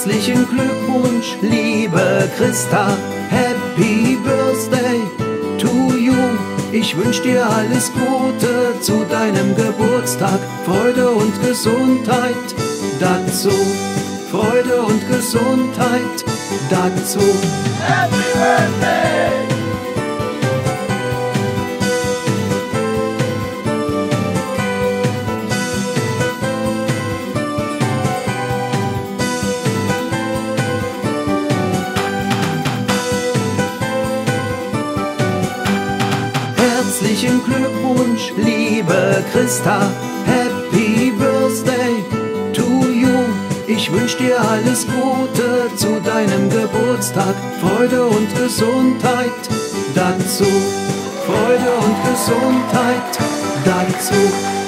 Herzlichen Glückwunsch, liebe Christa, Happy Birthday to you. Ich wünsch dir alles Gute zu deinem Geburtstag, Freude und Gesundheit dazu. Freude und Gesundheit dazu. Happy Birthday! Herzlichen Glückwunsch, liebe Christa, Happy Birthday to you. Ich wünsch dir alles Gute zu deinem Geburtstag, Freude und Gesundheit dazu. Freude und Gesundheit dazu.